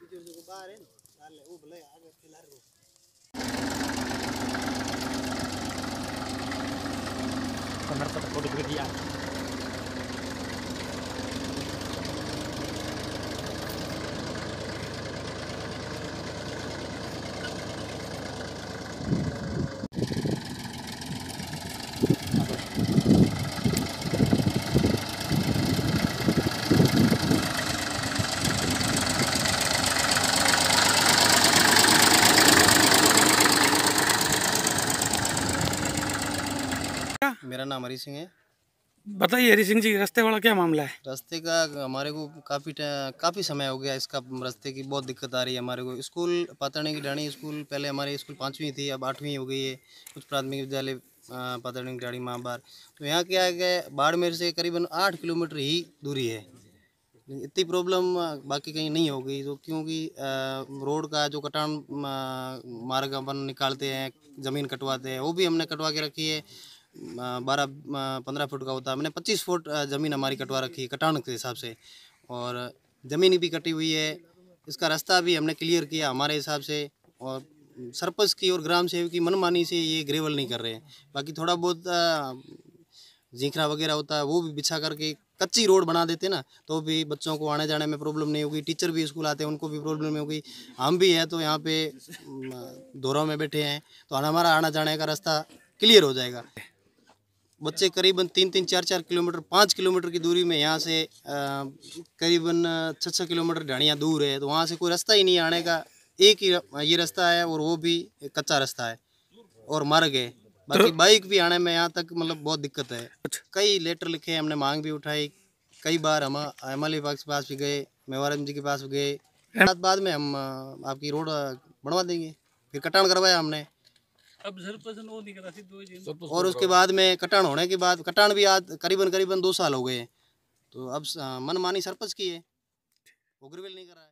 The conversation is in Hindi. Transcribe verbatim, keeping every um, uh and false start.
मेरा नाम हरी सिंह है। बताइए हरी सिंह जी, रास्ते वाला क्या मामला है? रास्ते का हमारे को काफ़ी काफ़ी समय हो गया, इसका रास्ते की बहुत दिक्कत आ रही है हमारे को। स्कूल पातरणी की डाणी स्कूल, पहले हमारे स्कूल पाँचवीं थी, अब आठवीं हो गई है। कुछ प्राथमिक विद्यालय पातरणी की डाणी महाबार, तो यहाँ क्या है कि बाड़मेर से करीबन आठ किलोमीटर ही दूरी है। इतनी प्रॉब्लम बाकी कहीं नहीं हो गई, तो क्योंकि रोड का जो कटान मार्ग अपन निकालते हैं, ज़मीन कटवाते हैं, वो भी हमने कटवा के रखी है। बारह पंद्रह फुट का होता है, मैंने पच्चीस फुट ज़मीन हमारी कटवा रखी है कटान के हिसाब से, और ज़मीन भी कटी हुई है। इसका रास्ता भी हमने क्लियर किया हमारे हिसाब से, और सरपंच की और ग्राम सेवक की मनमानी से ये ग्रेवल नहीं कर रहे हैं। बाकी थोड़ा बहुत जीखरा वगैरह होता है वो भी बिछा करके कच्ची रोड बना देते ना, तो भी बच्चों को आने जाने में प्रॉब्लम नहीं होगी। टीचर भी स्कूल आते हैं, उनको भी प्रॉब्लम नहीं होगी। हम भी हैं तो यहाँ पे दोरों में बैठे हैं, तो हमारा आना जाने का रास्ता क्लियर हो जाएगा। बच्चे करीबन तीन तीन चार चार किलोमीटर पाँच किलोमीटर की दूरी में यहाँ से करीबन छः छः किलोमीटर ढाणियाँ दूर है, तो वहाँ से कोई रास्ता ही नहीं आने का। एक ही ये रास्ता है, और वो भी कच्चा रास्ता है और मार्ग है। बाकी बाइक भी आने में यहाँ तक मतलब बहुत दिक्कत है। कई लेटर लिखे, हमने मांग भी उठाई कई बार। हम एम एल ए के पास भी गए, मेवाराम जी के पास भी गए। बाद में हम आपकी रोड बनवा देंगे, फिर कटान करवाया हमने। अब सरपंच वो नहीं करा, और उसके बाद में कटान होने के बाद, कटान भी आज करीबन करीबन दो साल हो गए, तो अब मनमानी सरपंच की है, वो ग्रेवल नहीं करा है।